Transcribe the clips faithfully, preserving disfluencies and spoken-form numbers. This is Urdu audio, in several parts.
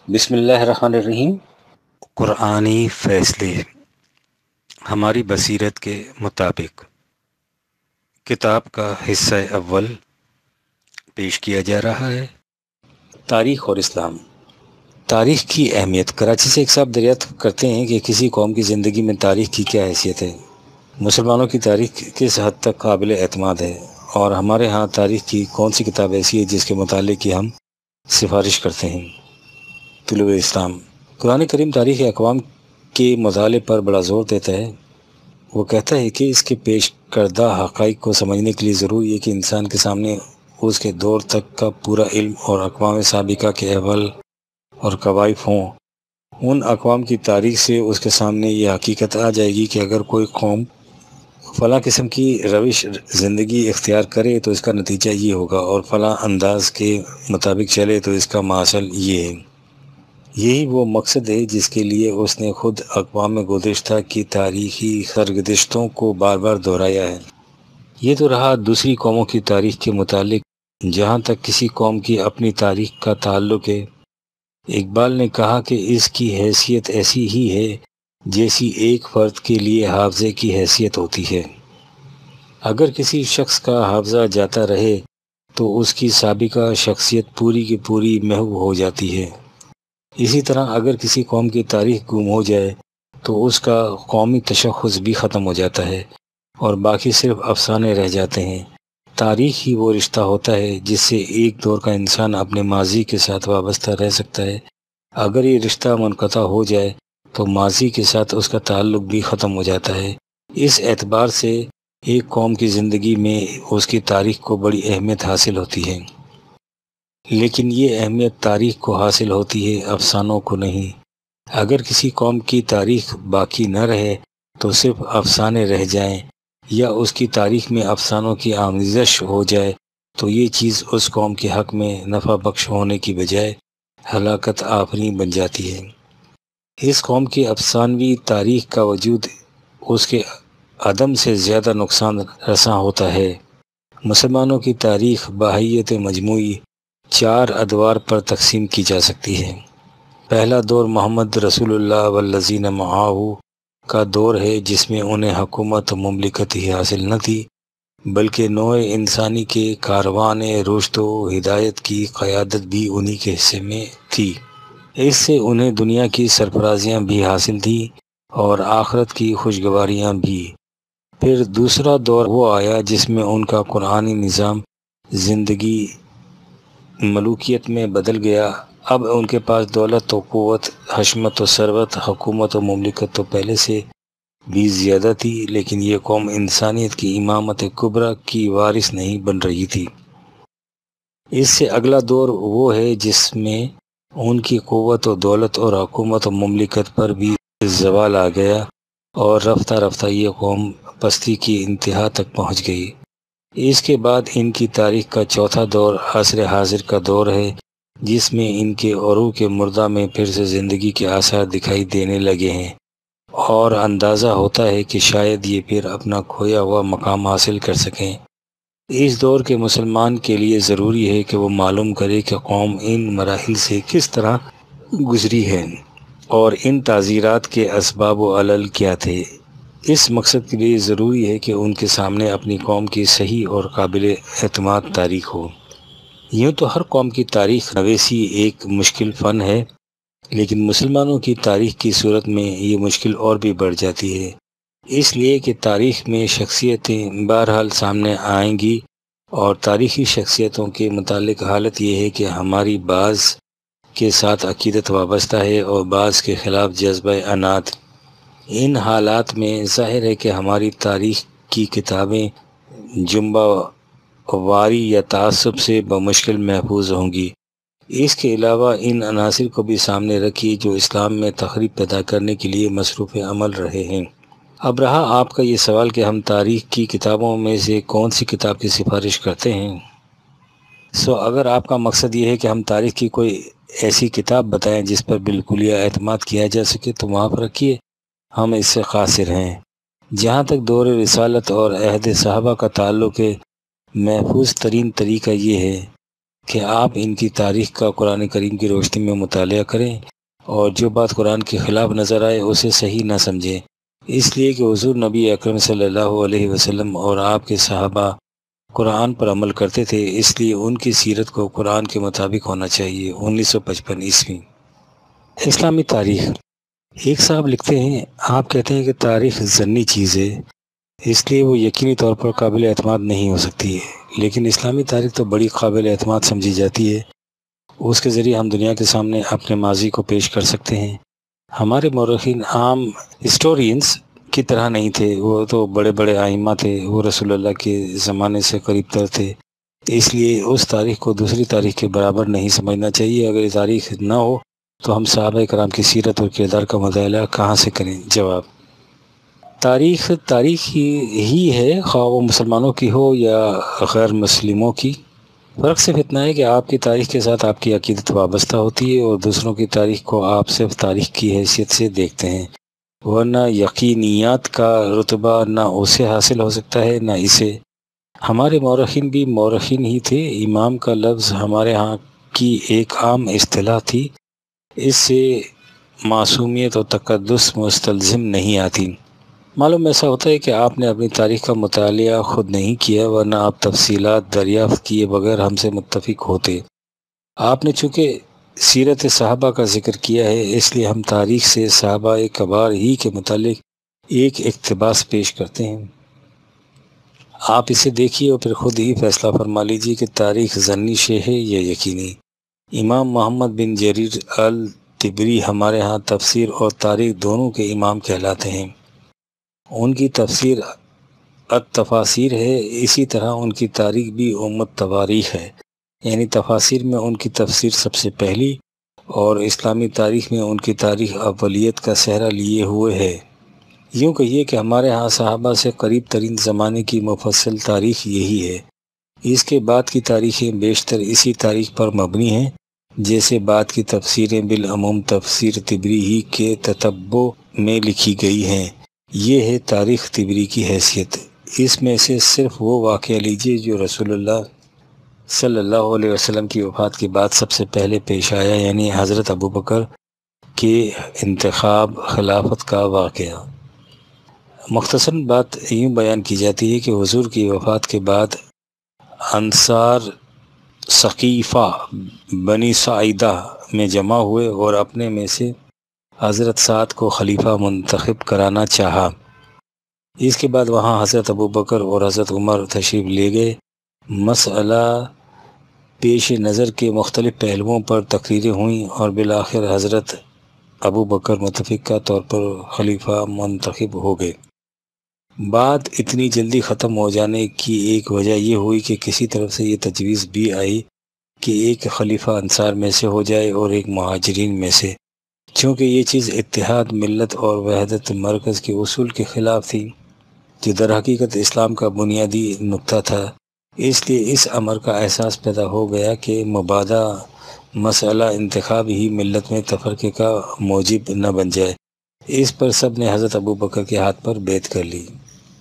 بسم اللہ الرحمن الرحیم۔ قرآنی فیصلے ہماری بصیرت کے مطابق کتاب کا حصہ اول پیش کیا جا رہا ہے۔ تاریخ اور اسلام۔ تاریخ کی اہمیت۔ کراچی سے ایک صاحب دریافت کرتے ہیں کہ کسی قوم کی زندگی میں تاریخ کی کیا حیثیت ہے، مسلمانوں کی تاریخ کس حد تک قابل اعتماد ہے، اور ہمارے ہاں تاریخ کی کون سی کتاب ایسی ہے جس کے مطالعے کی ہم سفارش کرتے ہیں۔ طلوع اسلام۔ قرآن کریم تاریخ اقوام کے مطالعے پر بڑا زور دیتا ہے۔ وہ کہتا ہے کہ اس کے پیش کردہ حقائق کو سمجھنے کے لیے ضروری ہے کہ انسان کے سامنے اس کے دور تک کا پورا علم اور اقوام سابقہ کے احوال اور قوائف ہوں۔ ان اقوام کی تاریخ سے اس کے سامنے یہ حقیقت آ جائے گی کہ اگر کوئی قوم فلاں قسم کی روش زندگی اختیار کرے تو اس کا نتیجہ یہ ہوگا، اور فلاں انداز کے مطابق چلے تو اس کا ماحصل یہ ہے۔ یہی وہ مقصد ہے جس کے لیے اس نے خود اقوام گزشتہ کی تاریخی سرگزشتوں کو بار بار دہرایا ہے۔ یہ تو رہا دوسری قوموں کی تاریخ کے متعلق۔ جہاں تک کسی قوم کی اپنی تاریخ کا تعلق ہے، اقبال نے کہا کہ اس کی حیثیت ایسی ہی ہے جیسی ایک فرد کے لیے حافظے کی حیثیت ہوتی ہے۔ اگر کسی شخص کا حافظہ جاتا رہے تو اس کی سابقہ شخصیت پوری کی پوری محو ہو جاتی ہے۔ اسی طرح اگر کسی قوم کی تاریخ گم ہو جائے تو اس کا قومی تشخص بھی ختم ہو جاتا ہے اور باقی صرف افسانے رہ جاتے ہیں۔ تاریخ ہی وہ رشتہ ہوتا ہے جس سے ایک دور کا انسان اپنے ماضی کے ساتھ وابستہ رہ سکتا ہے۔ اگر یہ رشتہ منقطع ہو جائے تو ماضی کے ساتھ اس کا تعلق بھی ختم ہو جاتا ہے۔ اس اعتبار سے ایک قوم کی زندگی میں اس کی تاریخ کو بڑی اہمیت حاصل ہوتی ہے، لیکن یہ اہمیت تاریخ کو حاصل ہوتی ہے، افسانوں کو نہیں۔ اگر کسی قوم کی تاریخ باقی نہ رہے تو صرف افسانے رہ جائیں یا اس کی تاریخ میں افسانوں کی آمیزش ہو جائے تو یہ چیز اس قوم کے حق میں نفع بخش ہونے کی بجائے ہلاکت آفریں بن جاتی ہے۔ اس قوم کی افسانوی تاریخ کا وجود اس کے عدم سے زیادہ نقصان رساں ہوتا ہے۔ مسلمانوں کی تاریخ باحیت مجموعی چار ادوار پر تقسیم کی جا سکتی ہے۔ پہلا دور محمد رسول اللہ والذین معہ کا دور ہے، جس میں انہیں حکومت و مملکت ہی حاصل نہ تھی بلکہ نوع انسانی کے کاروان رشد و ہدایت کی قیادت بھی انہی کے حصے میں تھی۔ اس سے انہیں دنیا کی سرفرازیاں بھی حاصل تھیں اور آخرت کی خوشگواریاں بھی۔ پھر دوسرا دور وہ آیا جس میں ان کا قرآنی نظام زندگی ملوکیت میں بدل گیا۔ اب ان کے پاس دولت و قوت، حشمت و ثروت، حکومت و مملکت تو پہلے سے بھی زیادہ تھی، لیکن یہ قوم انسانیت کی امامت کبریٰ کی وارث نہیں بن رہی تھی۔ اس سے اگلا دور وہ ہے جس میں ان کی قوت و دولت اور حکومت و مملکت پر بھی زوال آ گیا اور رفتہ رفتہ یہ قوم پستی کی انتہا تک پہنچ گئی۔ اس کے بعد ان کی تاریخ کا چوتھا دور عصر حاضر کا دور ہے، جس میں ان کے عروق مردہ میں پھر سے زندگی کے آثار دکھائی دینے لگے ہیں اور اندازہ ہوتا ہے کہ شاید یہ پھر اپنا کھویا ہوا مقام حاصل کر سکیں۔ اس دور کے مسلمان کے لیے ضروری ہے کہ وہ معلوم کرے کہ قوم ان مراحل سے کس طرح گزری ہے اور ان تعزیرات کے اسباب و علل کیا تھے۔ اس مقصد کے لیے ضروری ہے کہ ان کے سامنے اپنی قوم کی صحیح اور قابل اعتماد تاریخ ہو۔ یوں تو ہر قوم کی تاریخ نویسی ایک مشکل فن ہے، لیکن مسلمانوں کی تاریخ کی صورت میں یہ مشکل اور بھی بڑھ جاتی ہے، اس لیے کہ تاریخ میں شخصیتیں بہرحال سامنے آئیں گی، اور تاریخی شخصیتوں کے متعلق حالت یہ ہے کہ ہماری بعض کے ساتھ عقیدت وابستہ ہے اور بعض کے خلاف جذبہ عناد۔ ان حالات میں ظاہر ہے کہ ہماری تاریخ کی کتابیں جنبہ واری یا تعصب سے بمشکل محفوظ ہوں گی۔ اس کے علاوہ ان عناصر کو بھی سامنے رکھیے جو اسلام میں تخریب پیدا کرنے کے لیے مصروف عمل رہے ہیں۔ اب رہا آپ کا یہ سوال کہ ہم تاریخ کی کتابوں میں سے کون سی کتاب کی سفارش کرتے ہیں۔ سو اگر آپ کا مقصد یہ ہے کہ ہم تاریخ کی کوئی ایسی کتاب بتائیں جس پر بالکل یا اعتماد کیا جا سکے تو وہاں پر رکھیے، ہم اس سے قاصر ہیں۔ جہاں تک دور رسالت اور عہد صحابہ کا تعلق ہے، محفوظ ترین طریقہ یہ ہے کہ آپ ان کی تاریخ کا قرآن کریم کی روشنی میں مطالعہ کریں اور جو بات قرآن کے خلاف نظر آئے اسے صحیح نہ سمجھیں، اس لیے کہ حضور نبی اکرم صلی اللہ علیہ وسلم اور آپ کے صحابہ قرآن پر عمل کرتے تھے، اس لیے ان کی سیرت کو قرآن کے مطابق ہونا چاہیے۔ انیس سو پچپن عیسوی اسلامی تاریخ۔ ایک صاحب لکھتے ہیں، آپ کہتے ہیں کہ تاریخ ضمنی چیز ہے، اس لیے وہ یقینی طور پر قابل اعتماد نہیں ہو سکتی ہے، لیکن اسلامی تاریخ تو بڑی قابل اعتماد سمجھی جاتی ہے۔ اس کے ذریعے ہم دنیا کے سامنے اپنے ماضی کو پیش کر سکتے ہیں۔ ہمارے مورخین عام ہسٹورینز کی طرح نہیں تھے، وہ تو بڑے بڑے ائمہ تھے، وہ رسول اللہ کے زمانے سے قریب تر تھے، اس لیے اس تاریخ کو دوسری تاریخ کے برابر نہیں سمجھنا چاہیے۔ اگر یہ تاریخ نہ ہو تو ہم صحابہ کرام کی سیرت اور کردار کا مطالعہ کہاں سے کریں؟ جواب: تاریخ تاریخ ہی ہی ہے، خواہ وہ مسلمانوں کی ہو یا غیر مسلموں کی۔ فرق صرف اتنا ہے کہ آپ کی تاریخ کے ساتھ آپ کی عقیدت وابستہ ہوتی ہے اور دوسروں کی تاریخ کو آپ صرف تاریخ کی حیثیت سے دیکھتے ہیں، ورنہ یقینیات کا رتبہ نہ اسے حاصل ہو سکتا ہے نہ اسے۔ ہمارے مورخین بھی مورخین ہی تھے۔ امام کا لفظ ہمارے ہاں کی ایک عام اصطلاح تھی، اس سے معصومیت اور تقدس مستلزم نہیں آتی۔ معلوم ایسا ہوتا ہے کہ آپ نے اپنی تاریخ کا مطالعہ خود نہیں کیا، ورنہ آپ تفصیلات دریافت کیے بغیر ہم سے متفق ہوتے۔ آپ نے چونکہ سیرت صحابہ کا ذکر کیا ہے، اس لیے ہم تاریخ سے صحابہ کبار ہی کے متعلق ایک اقتباس پیش کرتے ہیں۔ آپ اسے دیکھیے اور پھر خود ہی فیصلہ فرما لیجیے کہ تاریخ ضمنی شے ہے یا یقینی۔ امام محمد بن جریر الطبری ہمارے ہاں تفسیر اور تاریخ دونوں کے امام کہلاتے ہیں۔ ان کی تفسیر التفاسیر ہے، اسی طرح ان کی تاریخ بھی ام التواریخ ہے، یعنی تفاسیر میں ان کی تفسیر سب سے پہلی اور اسلامی تاریخ میں ان کی تاریخ اولیت کا سہرا لیے ہوئے ہے۔ یوں کہیے کہ ہمارے ہاں صحابہ سے قریب ترین زمانے کی مفصل تاریخ یہی ہے۔ اس کے بعد کی تاریخیں بیشتر اسی تاریخ پر مبنی ہیں، جیسے بعد کی تفسیریں بالعموم تفسیر طبری ہی کے تتبع میں لکھی گئی ہیں۔ یہ ہے تاریخ طبری کی حیثیت۔ اس میں سے صرف وہ واقعہ لیجیے جو رسول اللہ صلی اللہ علیہ وسلم کی وفات کے بعد سب سے پہلے پیش آیا، یعنی حضرت ابوبکر کے انتخاب خلافت کا واقعہ۔ مختصراً بات یوں بیان کی جاتی ہے کہ حضور کی وفات کے بعد انصار ثقیفہ بنی ساعدہ میں جمع ہوئے اور اپنے میں سے حضرت سعد کو خلیفہ منتخب کرانا چاہا۔ اس کے بعد وہاں حضرت ابوبکر اور حضرت عمر تشریف لے گئے۔ مسئلہ پیش نظر کے مختلف پہلوؤں پر تقریریں ہوئیں اور بالآخر حضرت ابوبکر متفقہ طور پر خلیفہ منتخب ہو گئے۔ بات اتنی جلدی ختم ہو جانے کی ایک وجہ یہ ہوئی کہ کسی طرف سے یہ تجویز بھی آئی کہ ایک خلیفہ انصار میں سے ہو جائے اور ایک مہاجرین میں سے، چونکہ یہ چیز اتحاد ملت اور وحدت مرکز کے اصول کے خلاف تھی، جو در حقیقت اسلام کا بنیادی نقطہ تھا۔ اس لیے اس امر کا احساس پیدا ہو گیا کہ مبادا مسئلہ انتخاب ہی ملت میں تفرقے کا موجب نہ بن جائے۔ اس پر سب نے حضرت ابوبکر کے ہاتھ پر بیعت کر لی۔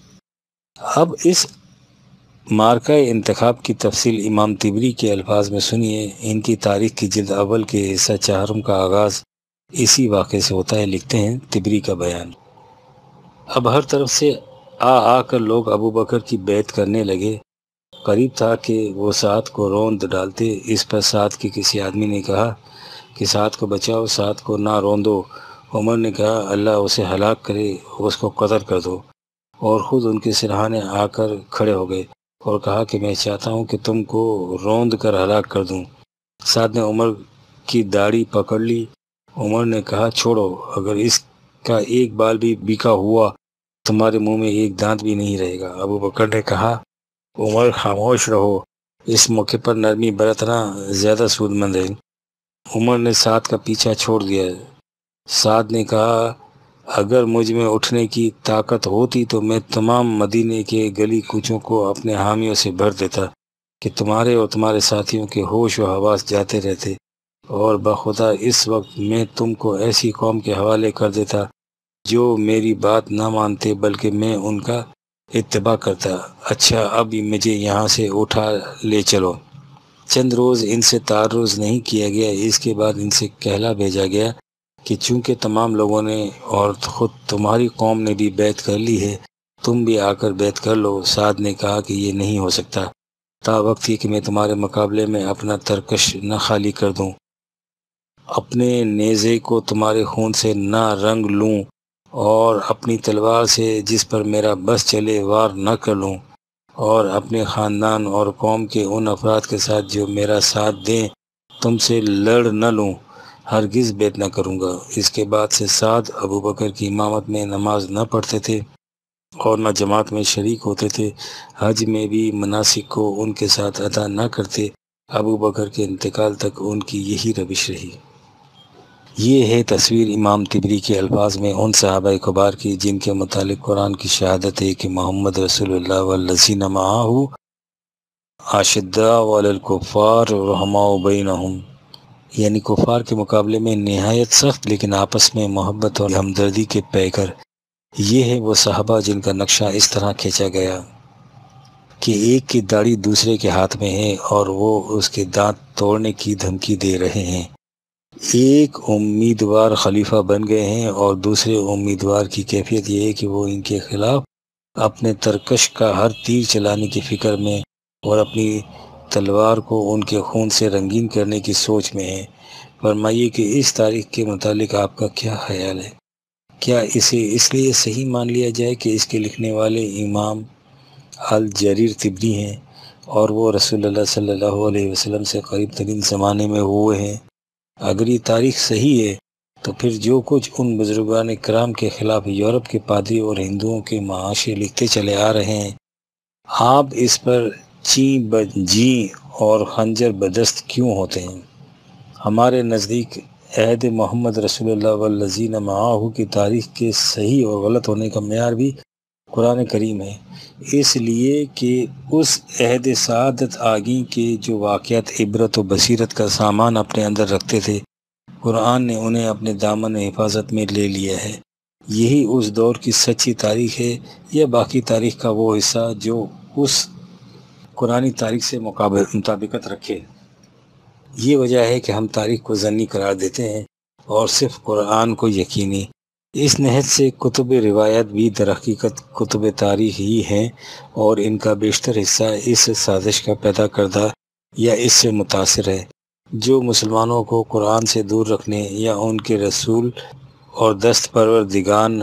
اب اس مارکہ انتخاب کی تفصیل امام طبری کے الفاظ میں سنیے۔ ان کی تاریخ کی جلد اول کے حصہ چہارم کا آغاز اسی واقعے سے ہوتا ہے۔ لکھتے ہیں طبری کا بیان: اب ہر طرف سے آ آ کر لوگ ابوبکر کی بیعت کرنے لگے۔ قریب تھا کہ وہ سعد کو روند ڈالتے۔ اس پر سعد کے کسی آدمی نے کہا کہ سعد کو بچاؤ، سعد کو نہ روندو۔ عمر نے کہا اللہ اسے ہلاک کرے، اس کو قتل کر دو، اور خود ان کے سرہانے آ کر کھڑے ہو گئے اور کہا کہ میں چاہتا ہوں کہ تم کو روند کر ہلاک کر دوں۔ سعد نے عمر کی داڑھی پکڑ لی۔ عمر نے کہا چھوڑو، اگر اس کا ایک بال بھی بیکا ہوا تمہارے منہ میں ایک دانت بھی نہیں رہے گا۔ ابوبکر نے کہا عمر خاموش رہو، اس موقع پر نرمی برتنا زیادہ سود مند ہے۔ عمر نے سعد کا پیچھا چھوڑ دیا۔ سعد نے کہا اگر مجھ میں اٹھنے کی طاقت ہوتی تو میں تمام مدینے کے گلی کوچوں کو اپنے حامیوں سے بھر دیتا کہ تمہارے اور تمہارے ساتھیوں کے ہوش و حواس جاتے رہتے، اور بخدا اس وقت میں تم کو ایسی قوم کے حوالے کر دیتا جو میری بات نہ مانتے بلکہ میں ان کا اتباع کرتا۔ اچھا اب مجھے یہاں سے اٹھا لے چلو۔ چند روز ان سے تعرض نہیں کیا گیا۔ اس کے بعد ان سے کہلا بھیجا گیا کہ چونکہ تمام لوگوں نے اور خود تمہاری قوم نے بھی بیعت کر لی ہے، تم بھی آ کر بیعت کر لو۔ سعد نے کہا کہ یہ نہیں ہو سکتا، تا وقت یہ کہ میں تمہارے مقابلے میں اپنا ترکش نہ خالی کر دوں، اپنے نیزے کو تمہارے خون سے نہ رنگ لوں، اور اپنی تلوار سے جس پر میرا بس چلے وار نہ کر لوں، اور اپنے خاندان اور قوم کے ان افراد کے ساتھ جو میرا ساتھ دیں تم سے لڑ نہ لوں، ہرگز بیعت نہ کروں گا۔ اس کے بعد سے سعد ابو بکر کی امامت میں نماز نہ پڑھتے تھے اور نہ جماعت میں شریک ہوتے تھے، حج میں بھی مناسک کو ان کے ساتھ ادا نہ کرتے۔ ابو بکر کے انتقال تک ان کی یہی روش رہی۔ یہ ہے تصویر امام طبری کے الفاظ میں ان صحابہ کبار کی جن کے متعلق قرآن کی شہادت ہے کہ محمد رسول اللہ والذین معہ اشداء علی الکفار رحماء بینہم، یعنی کفار کے مقابلے میں نہایت سخت لیکن آپس میں محبت اور ہمدردی کے پیکر۔ یہ ہے وہ صحابہ جن کا نقشہ اس طرح کھینچا گیا کہ ایک کی داڑھی دوسرے کے ہاتھ میں ہے اور وہ اس کے دانت توڑنے کی دھمکی دے رہے ہیں۔ ایک امیدوار خلیفہ بن گئے ہیں اور دوسرے امیدوار کی کیفیت یہ ہے کہ وہ ان کے خلاف اپنے ترکش کا ہر تیر چلانے کی فکر میں اور اپنی تلوار کو ان کے خون سے رنگین کرنے کی سوچ میں ہے۔ فرمائیے کہ اس تاریخ کے متعلق آپ کا کیا خیال ہے؟ کیا اسے اس لیے صحیح مان لیا جائے کہ اس کے لکھنے والے امام الجریر طبری ہیں اور وہ رسول اللہ صلی اللہ علیہ وسلم سے قریب ترین زمانے میں ہوئے ہیں؟ اگر یہ تاریخ صحیح ہے تو پھر جو کچھ ان بزرگان کرام کے خلاف یورپ کے پادری اور ہندوؤں کے معاشرے لکھتے چلے آ رہے ہیں، آپ اس پر چیں بجیں اور خنجر بدست کیوں ہوتے ہیں؟ ہمارے نزدیک عہد محمد رسول اللہ والذین معہ کی تاریخ کے صحیح اور غلط ہونے کا معیار بھی قرآن کریم ہے، اس لیے کہ اس عہد سعادت آگی کے جو واقعات عبرت و بصیرت کا سامان اپنے اندر رکھتے تھے، قرآن نے انہیں اپنے دامن حفاظت میں لے لیا ہے۔ یہی اس دور کی سچی تاریخ ہے، یا باقی تاریخ کا وہ حصہ جو اس قرآنی تاریخ سے مطابقت رکھے؟ یہ وجہ ہے کہ ہم تاریخ کو ظنی قرار دیتے ہیں اور صرف قرآن کو یقینی۔ اس نہج سے کتب روایت بھی در حقیقت کتب تاریخ ہی ہیں، اور ان کا بیشتر حصہ اس سازش کا پیدا کردہ یا اس سے متاثر ہے جو مسلمانوں کو قرآن سے دور رکھنے یا ان کے رسول اور دست پروردگان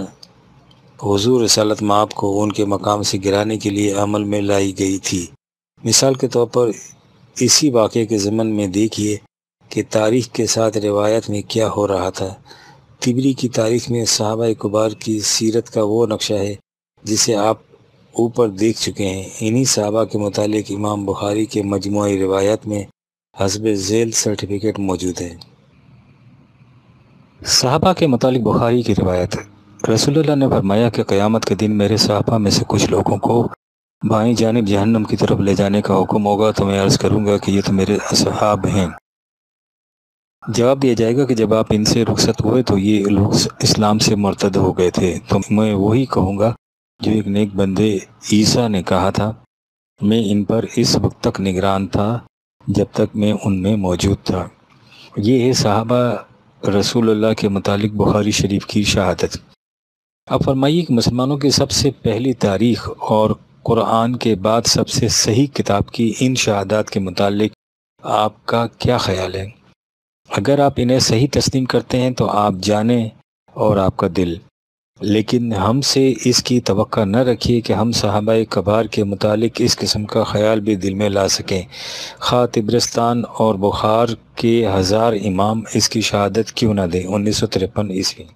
حضور رسالت مآب کو ان کے مقام سے گرانے کے لیے عمل میں لائی گئی تھی۔ مثال کے طور پر اسی واقعے کے ضمن میں دیکھیے کہ تاریخ کے ساتھ روایت میں کیا ہو رہا تھا۔ طبری کی تاریخ میں صحابہ کبار کی سیرت کا وہ نقشہ ہے جسے آپ اوپر دیکھ چکے ہیں۔ انہی صحابہ کے متعلق امام بخاری کے مجموعی روایات میں حسب ذیل سرٹیفکیٹ موجود ہے۔ صحابہ کے متعلق بخاری کی روایت ہے، رسول اللہ نے فرمایا کہ قیامت کے دن میرے صحابہ میں سے کچھ لوگوں کو بائیں جانب جہنم کی طرف لے جانے کا حکم ہوگا، تو میں عرض کروں گا کہ یہ تو میرے اصحاب ہیں۔ جواب دیا جائے گا کہ جب آپ ان سے رخصت ہوئے تو یہ لوگ اسلام سے مرتد ہو گئے تھے، تو میں وہی کہوں گا جو ایک نیک بندے عیسیٰ نے کہا تھا، میں ان پر اس وقت تک نگران تھا جب تک میں ان میں موجود تھا۔ یہ ہے صحابہ رسول اللہ کے متعلق بخاری شریف کی شہادت۔ اب فرمائیے کہ مسلمانوں کی سب سے پہلی تاریخ اور قرآن کے بعد سب سے صحیح کتاب کی ان شہادات کے متعلق آپ کا کیا خیال ہے؟ اگر آپ انہیں صحیح تسلیم کرتے ہیں تو آپ جانیں اور آپ کا دل، لیکن ہم سے اس کی توقع نہ رکھیے کہ ہم صحابہ کبار کے متعلق اس قسم کا خیال بھی دل میں لا سکیں، خواہ طبرستان اور بخار کے ہزار امام اس کی شہادت کیوں نہ دیں۔ انیس سو ترپن عیسوی۔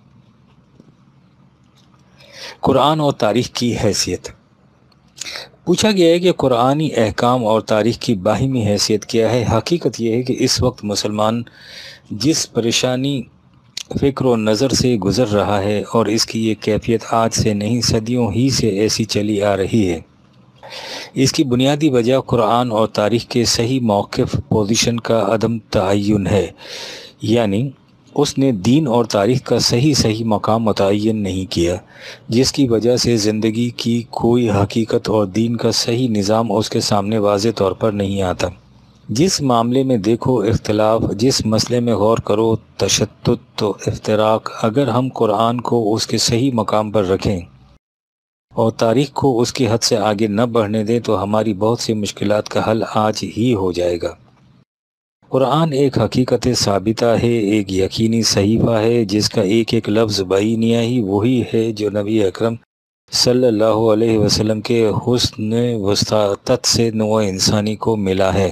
قرآن اور تاریخ کی حیثیت۔ پوچھا گیا ہے کہ قرآنی احکام اور تاریخ کی باہمی حیثیت کیا ہے؟ حقیقت یہ ہے کہ اس وقت مسلمان جس پریشانی فکر و نظر سے گزر رہا ہے، اور اس کی یہ کیفیت آج سے نہیں صدیوں ہی سے ایسی چلی آ رہی ہے، اس کی بنیادی وجہ قرآن اور تاریخ کے صحیح موقف پوزیشن کا عدم تعین ہے، یعنی اس نے دین اور تاریخ کا صحیح صحیح مقام متعین نہیں کیا، جس کی وجہ سے زندگی کی کوئی حقیقت اور دین کا صحیح نظام اس کے سامنے واضح طور پر نہیں آتا۔ جس معاملے میں دیکھو اختلاف، جس مسئلے میں غور کرو تشدد تو افتراق، اگر ہم قرآن کو اس کے صحیح مقام پر رکھیں اور تاریخ کو اس کی حد سے آگے نہ بڑھنے دیں تو ہماری بہت سی مشکلات کا حل آج ہی ہو جائے گا۔ قرآن ایک حقیقت ثابتہ ہے، ایک یقینی صحیفہ ہے جس کا ایک ایک لفظ بیانیہ ہی وہی ہے جو نبی اکرم صلی اللہ علیہ وسلم کے حسن وسطاطت سے نوع انسانی کو ملا ہے۔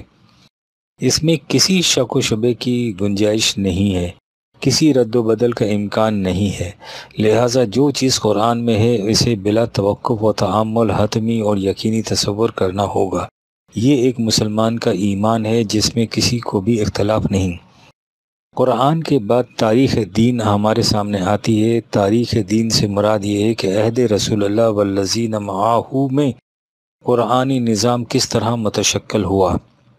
اس میں کسی شک و شبے کی گنجائش نہیں ہے، کسی رد و بدل کا امکان نہیں ہے، لہٰذا جو چیز قرآن میں ہے اسے بلا توقف و تعامل حتمی اور یقینی تصور کرنا ہوگا۔ یہ ایک مسلمان کا ایمان ہے جس میں کسی کو بھی اختلاف نہیں۔ قرآن کے بعد تاریخ دین ہمارے سامنے آتی ہے۔ تاریخ دین سے مراد یہ ہے کہ عہد رسول اللہ والذین معاہ میں قرآنی نظام کس طرح متشکل ہوا۔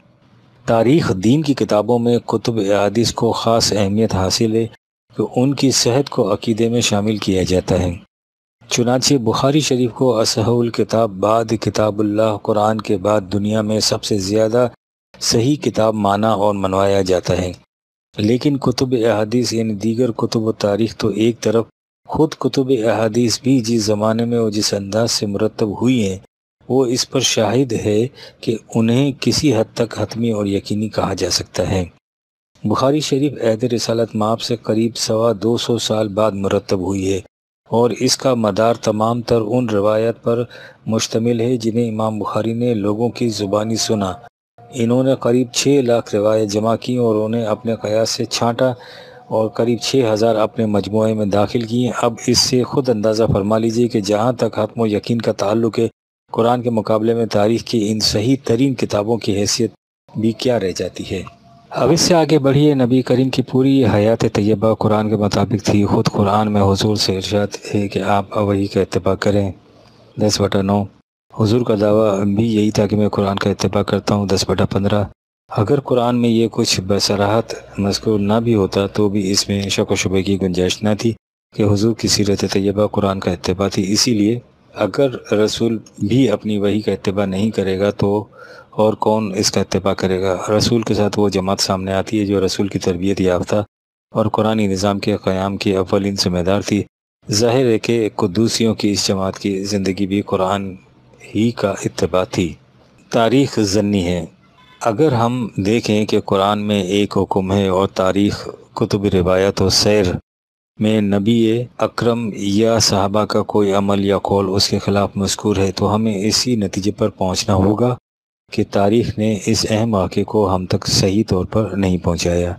تاریخ دین کی کتابوں میں کتب احادیث کو خاص اہمیت حاصل ہے کہ ان کی صحت کو عقیدے میں شامل کیا جاتا ہے۔ چنانچہ بخاری شریف کو اصح الکتاب بعد کتاب اللہ، قرآن کے بعد دنیا میں سب سے زیادہ صحیح کتاب مانا اور منوایا جاتا ہے۔ لیکن کتب احادیث یعنی دیگر کتب و تاریخ تو ایک طرف، خود کتب احادیث بھی جس زمانے میں اور جس انداز سے مرتب ہوئی ہیں وہ اس پر شاہد ہے کہ انہیں کسی حد تک حتمی اور یقینی کہا جا سکتا ہے۔ بخاری شریف عہد رسالت مآب سے قریب سوا دو سو سال بعد مرتب ہوئی ہے اور اس کا مدار تمام تر ان روایات پر مشتمل ہے جنہیں امام بخاری نے لوگوں کی زبانی سنا۔ انہوں نے قریب چھ لاکھ روایت جمع کی اور انہیں اپنے قیاس سے چھانٹا اور قریب چھ ہزار اپنے مجموعے میں داخل کیے۔ اب اس سے خود اندازہ فرما لیجئے کہ جہاں تک حتم و یقین کا تعلق ہے، قرآن کے مقابلے میں تاریخ کی ان صحیح ترین کتابوں کی حیثیت بھی کیا رہ جاتی ہے۔ اب اس سے آگے بڑھیے۔ نبی کریم کی پوری حیات طیبہ قرآن کے مطابق تھی۔ خود قرآن میں حضور سے ارشاد ہے کہ آپ وحی کا اتباع کریں، دس بٹا نو۔ حضور کا دعویٰ بھی یہی تھا کہ میں قرآن کا اتباع کرتا ہوں، دس بٹا پندرہ۔ اگر قرآن میں یہ کچھ بصراحت مذکور نہ بھی ہوتا تو بھی اس میں شک و شبے کی گنجائش نہ تھی کہ حضور کی سیرت طیبہ قرآن کا اتباع تھی۔ اسی لیے اگر رسول بھی اپنی وحی کا اتباع نہیں کرے گا تو اور کون اس کا اتباع کرے گا؟ رسول کے ساتھ وہ جماعت سامنے آتی ہے جو رسول کی تربیت یافتہ اور قرآنی نظام کے قیام کی اولین ذمہ دار تھی۔ ظاہر ہے کہ قدوسیوں کی اس جماعت کی زندگی بھی قرآن ہی کا اتباع تھی۔ تاریخ ضنی ہے۔ اگر ہم دیکھیں کہ قرآن میں ایک حکم ہے اور تاریخ کتب روایت و سیر میں نبی اکرم یا صحابہ کا کوئی عمل یا قول اس کے خلاف مذکور ہے تو ہمیں اسی نتیجے پر پہنچنا ہوگا کہ تاریخ نے اس اہم واقعے کو ہم تک صحیح طور پر نہیں پہنچایا،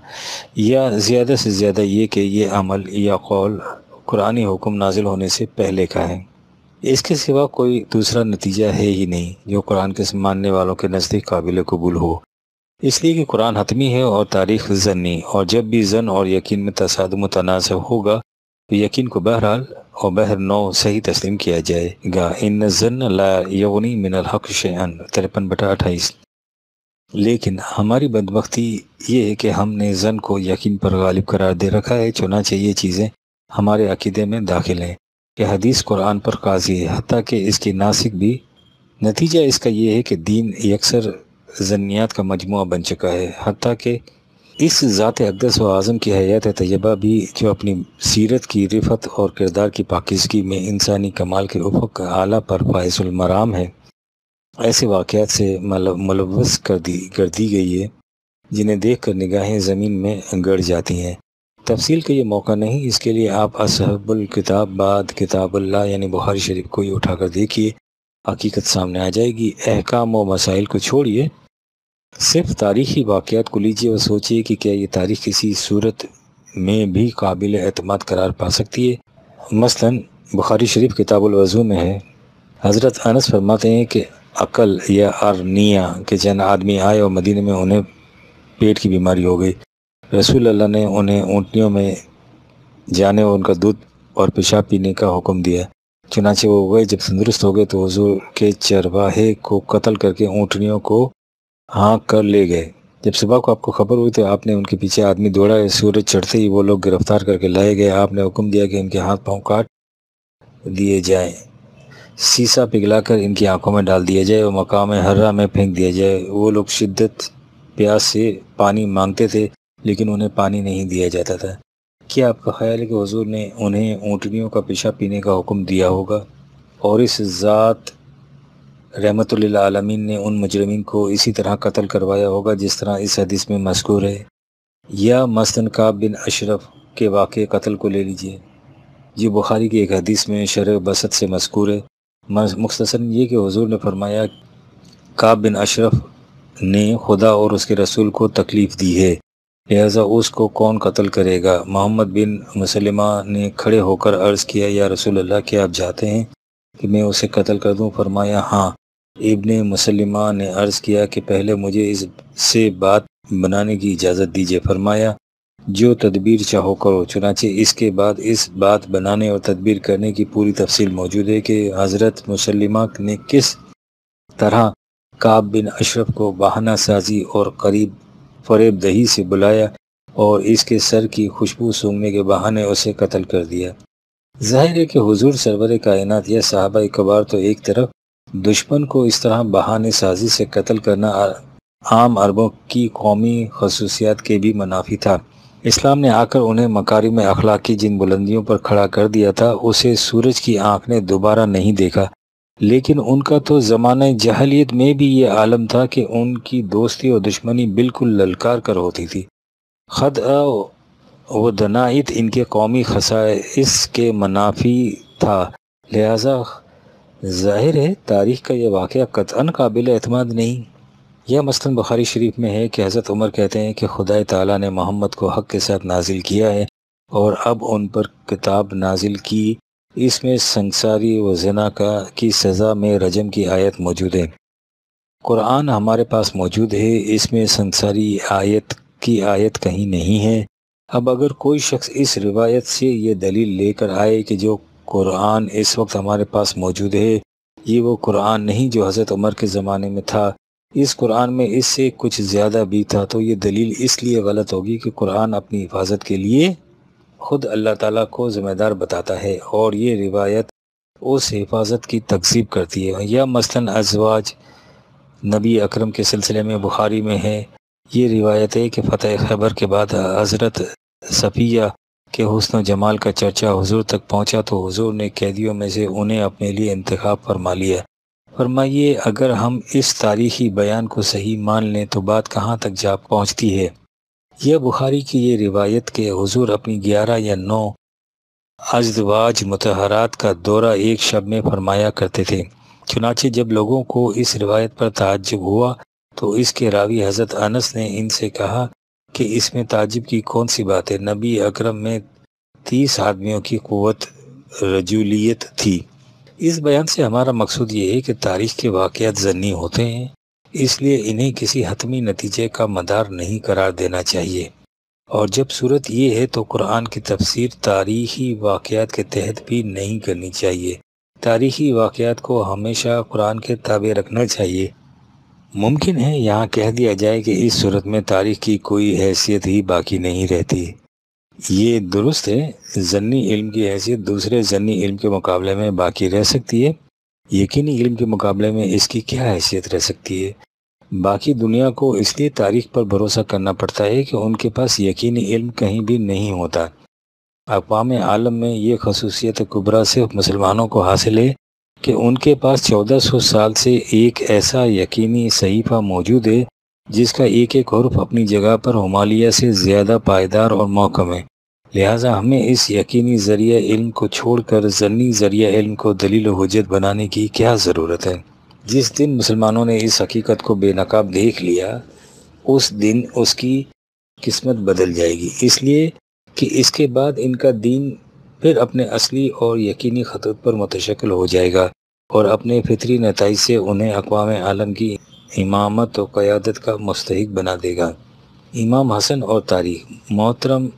یا زیادہ سے زیادہ یہ کہ یہ عمل یا قول قرآنی حکم نازل ہونے سے پہلے کا ہے۔ اس کے سوا کوئی دوسرا نتیجہ ہے ہی نہیں جو قرآن کے ماننے والوں کے نزدیک قابل قبول ہو، اس لیے کہ قرآن حتمی ہے اور تاریخ ضنی، اور جب بھی ضن اور یقین میں تصادم و تنازع ہوگا تو یقین کو بہرحال اور بہر نو صحیح تسلیم کیا جائے گا۔ ان الظن لا یغنی من الحق شیئا، ترپن بٹا اٹھائیس۔ لیکن ہماری بدبختی یہ ہے کہ ہم نے ظن کو یقین پر غالب قرار دے رکھا ہے، چنانچہ یہ چیزیں ہمارے عقیدے میں داخل ہیں کہ حدیث قرآن پر قاضی ہے، حتیٰ کہ اس کی ناسخ بھی۔ نتیجہ اس کا یہ ہے کہ دین یکسر ظنیات کا مجموعہ بن چکا ہے، حتیٰ کہ اس ذات اقدس و اعظم کی حیات طیبہ بھی جو اپنی سیرت کی رفعت اور کردار کی پاکیزگی میں انسانی کمال کے افق اعلیٰ پر فائز المرام ہے، ایسے واقعات سے ملوث کر دی کر دی گئی ہے جنہیں دیکھ کر نگاہیں زمین میں گڑ جاتی ہیں۔ تفصیل کا یہ موقع نہیں، اس کے لیے آپ اصحاب الکتاب بعد کتاب اللہ یعنی بخاری شریف کو ہی اٹھا کر دیکھیے، حقیقت سامنے آ جائے گی۔ احکام و مسائل کو چھوڑیے، صرف تاریخی واقعات کو لیجیے اور سوچیے کہ کیا یہ تاریخ کسی صورت میں بھی قابل اعتماد قرار پا سکتی ہے۔ مثلا بخاری شریف کتاب الوضو میں ہے، حضرت انس فرماتے ہیں کہ عقل یا ارنیہ کے چند آدمی آئے اور مدینے میں انہیں پیٹ کی بیماری ہو گئی۔ رسول اللہ نے انہیں اونٹنیوں میں جانے اور ان کا دودھ اور پیشاب پینے کا حکم دیا، چنانچہ وہ گئے۔ جب تندرست ہو گئے تو حضور کے چرواہے کو قتل کر کے اونٹنیوں کو ہانک کر لے گئے۔ جب صبح کو آپ کو خبر ہوئی تو آپ نے ان کے پیچھے آدمی دوڑا، سورج چڑھتے ہی وہ لوگ گرفتار کر کے لائے گئے۔ آپ نے حکم دیا کہ ان کے ہاتھ پاؤں کاٹ دیے جائیں، سیسا پگھلا کر ان کی آنکھوں میں ڈال دیا جائے اور مقام حرہ میں پھینک دیا جائے۔ وہ لوگ شدت پیاس سے پانی مانگتے تھے لیکن انہیں پانی نہیں دیا جاتا تھا۔ کیا آپ کا خیال ہے کہ حضور نے انہیں اونٹنیوں کا پیشاب پینے کا حکم دیا ہوگا؟ اور اس ذات رحمت للعالمین نے ان مجرمین کو اسی طرح قتل کروایا ہوگا جس طرح اس حدیث میں مذکور ہے؟ یا مثلاً کعب بن اشرف کے واقع قتل کو لے لیجئے، یہ بخاری کی ایک حدیث میں شرح بسط سے مذکور ہے۔ مختصراً یہ کہ حضور نے فرمایا کعب بن اشرف نے خدا اور اس کے رسول کو تکلیف دی ہے، لہٰذا اس کو کون قتل کرے گا؟ محمد بن مسلمہ نے کھڑے ہو کر عرض کیا، یا رسول اللہ، کیا آپ چاہتے ہیں کہ میں اسے قتل کر دوں؟ فرمایا ہاں۔ ابن مسلمہ نے عرض کیا کہ پہلے مجھے اس سے بات بنانے کی اجازت دیجیے۔ فرمایا جو تدبیر چاہو کرو۔ چنانچہ اس کے بعد اس بات بنانے اور تدبیر کرنے کی پوری تفصیل موجود ہے کہ حضرت مسلمہ نے کس طرح کعب بن اشرف کو بہانہ سازی اور قریب فریب دہی سے بلایا اور اس کے سر کی خوشبو سونگھنے کے بہانے اسے قتل کر دیا۔ ظاہر ہے کہ حضور سرور کائنات یا صحابہ کبار تو ایک طرف، دشمن کو اس طرح بہانے سازی سے قتل کرنا عام عربوں کی قومی خصوصیات کے بھی منافی تھا۔ اسلام نے آ کر انہیں مکارم اخلاق کی جن بلندیوں پر کھڑا کر دیا تھا اسے سورج کی آنکھ نے دوبارہ نہیں دیکھا، لیکن ان کا تو زمانہ جاہلیت میں بھی یہ عالم تھا کہ ان کی دوستی اور دشمنی بالکل للکار کر ہوتی تھی۔ خدعہ و دنائت ان کے قومی خصائص کے منافی تھا، لہذا ظاہر ہے تاریخ کا یہ واقعہ قطعاً قابل اعتماد نہیں۔ یا مثلاً بخاری شریف میں ہے کہ حضرت عمر کہتے ہیں کہ خدا تعالیٰ نے محمد کو حق کے ساتھ نازل کیا ہے اور اب ان پر کتاب نازل کی، اس میں سنگساری و زنا کا کی سزا میں رجم کی آیت موجود ہے۔ قرآن ہمارے پاس موجود ہے، اس میں سنگساری آیت کی آیت کہیں نہیں ہے۔ اب اگر کوئی شخص اس روایت سے یہ دلیل لے کر آئے کہ جو قرآن اس وقت ہمارے پاس موجود ہے یہ وہ قرآن نہیں جو حضرت عمر کے زمانے میں تھا، اس قرآن میں اس سے کچھ زیادہ بھی تھا، تو یہ دلیل اس لیے غلط ہوگی کہ قرآن اپنی حفاظت کے لیے خود اللہ تعالیٰ کو ذمہ دار بتاتا ہے اور یہ روایت اس حفاظت کی تکذیب کرتی ہے۔ یا مثلاً ازواج نبی اکرم کے سلسلے میں بخاری میں ہے یہ روایت ہے کہ فتح خیبر کے بعد حضرت صفیہ کے حسن و جمال کا چرچا حضور تک پہنچا تو حضور نے قیدیوں میں سے انہیں اپنے لیے انتخاب فرما لیا۔ فرمائیے اگر ہم اس تاریخی بیان کو صحیح مان لیں تو بات کہاں تک جا پہنچتی ہے؟ یہ بخاری کی یہ روایت کہ حضور اپنی گیارہ یا نو ازواج مطہرات کا دورہ ایک شب میں فرمایا کرتے تھے۔ چنانچہ جب لوگوں کو اس روایت پر تعجب ہوا تو اس کے راوی حضرت انس نے ان سے کہا کہ اس میں تعجب کی کون سی بات ہے؟ نبی اکرم میں تیس آدمیوں کی قوت رجولیت تھی۔ اس بیان سے ہمارا مقصود یہ ہے کہ تاریخ کے واقعات ضمنی ہوتے ہیں، اس لیے انہیں کسی حتمی نتیجے کا مدار نہیں قرار دینا چاہیے، اور جب صورت یہ ہے تو قرآن کی تفسیر تاریخی واقعات کے تحت بھی نہیں کرنی چاہیے۔ تاریخی واقعات کو ہمیشہ قرآن کے تابع رکھنا چاہیے۔ ممکن ہے یہاں کہہ دیا جائے کہ اس صورت میں تاریخ کی کوئی حیثیت ہی باقی نہیں رہتی۔ یہ درست ہے، ضمنی علم کی حیثیت دوسرے ضمنی علم کے مقابلے میں باقی رہ سکتی ہے، یقینی علم کے مقابلے میں اس کی کیا حیثیت رہ سکتی ہے؟ باقی دنیا کو اس لیے تاریخ پر بھروسہ کرنا پڑتا ہے کہ ان کے پاس یقینی علم کہیں بھی نہیں ہوتا۔ اقوام عالم میں یہ خصوصیت کبریٰ صرف مسلمانوں کو حاصل ہے کہ ان کے پاس چودہ سو سال سے ایک ایسا یقینی صحیفہ موجود ہے جس کا ایک ایک حرف اپنی جگہ پر ہمالیہ سے زیادہ پائیدار اور محکم ہے، لہٰذا ہمیں اس یقینی ذریعہ علم کو چھوڑ کر ضمنی ذریعہ علم کو دلیل و حجت بنانے کی کیا ضرورت ہے؟ جس دن مسلمانوں نے اس حقیقت کو بے نقاب دیکھ لیا اس دن اس کی قسمت بدل جائے گی، اس لیے کہ اس کے بعد ان کا دین پھر اپنے اصلی اور یقینی خطوط پر متشکل ہو جائے گا اور اپنے فطری نتائج سے انہیں اقوام عالم کی امامت و قیادت کا مستحق بنا دے گا۔ امام حسن اور تاریخ۔ محترم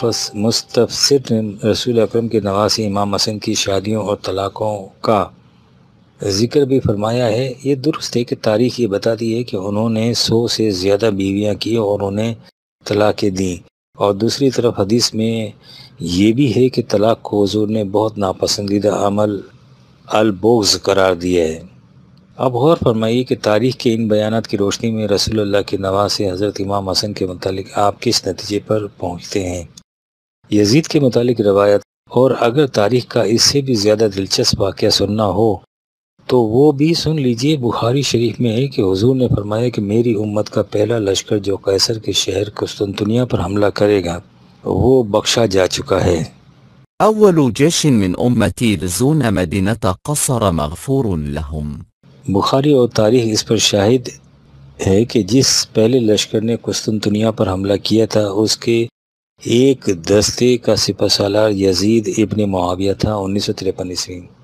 مستفسر نے رسول اکرم کے نواسی امام حسن کی شادیوں اور طلاقوں کا ذکر بھی فرمایا ہے۔ یہ درست ہے کہ تاریخ یہ بتاتی ہے کہ انہوں نے سو سے زیادہ بیویاں کی اور انہیں طلاقیں دیں، اور دوسری طرف حدیث میں یہ بھی ہے کہ طلاق کو حضور نے بہت ناپسندیدہ عمل البغض قرار دیا ہے۔ اب غور فرمائیے کہ تاریخ کے ان بیانات کی روشنی میں رسول اللہ کے نواسے حضرت امام حسن کے متعلق آپ کس نتیجے پر پہنچتے ہیں؟ یزید کے متعلق روایت، اور اگر تاریخ کا اس سے بھی زیادہ دلچسپ واقعہ سننا ہو تو وہ بھی سن لیجئے۔ بخاری شریف میں ہے کہ حضور نے فرمایا کہ میری امت کا پہلا لشکر جو قیصر کے شہر قسطنطنیہ پر حملہ کرے گا وہ بخشا جا چکا ہے۔ أول جيش من أمتي يغزون مدينة قصر مغفور لهم۔ بخاری اور تاریخ اس پر شاہد ہے کہ جس پہلے لشکر نے قسطنطنیہ پر حملہ کیا تھا اس کے ایک دستے کا سپہ سالار یزید ابن معاویہ تھا۔ انیس سو تریپن عیسوی